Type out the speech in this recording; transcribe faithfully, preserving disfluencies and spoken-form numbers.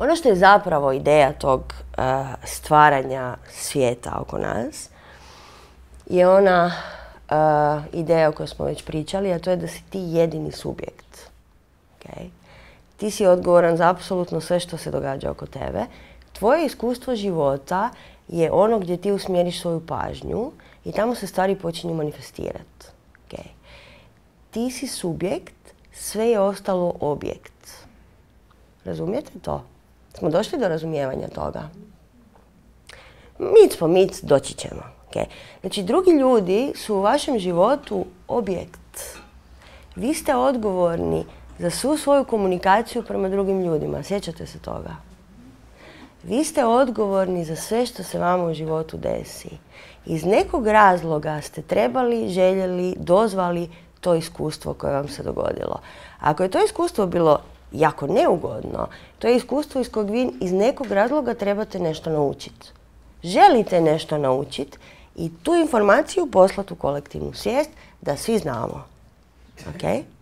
Ono što je zapravo ideja tog uh, stvaranja svijeta oko nas je ona uh, ideja o kojoj smo već pričali, a to je da si ti jedini subjekt. Okay? Ti si odgovoran za apsolutno sve što se događa oko tebe. Tvoje iskustvo života je ono gdje ti usmjeriš svoju pažnju i tamo se stvari počinju manifestirati. Okay? Ti si subjekt, sve je ostalo objekt. Razumijete to? Smo došli do razumijevanja toga? Mic po mic doći ćemo. Okay? Znači, drugi ljudi su u vašem životu objekt. Vi ste odgovorni za svu svoju komunikaciju prema drugim ljudima. Sjećate se toga? Vi ste odgovorni za sve što se vama u životu desi. Iz nekog razloga ste trebali, željeli, dozvali to iskustvo koje vam se dogodilo. Ako je to iskustvo bilo jako neugodno, to je iskustvo iz kojeg vi iz nekog razloga trebate nešto naučiti. Želite nešto naučiti i tu informaciju poslati u kolektivnu svijest da svi znamo. Okay?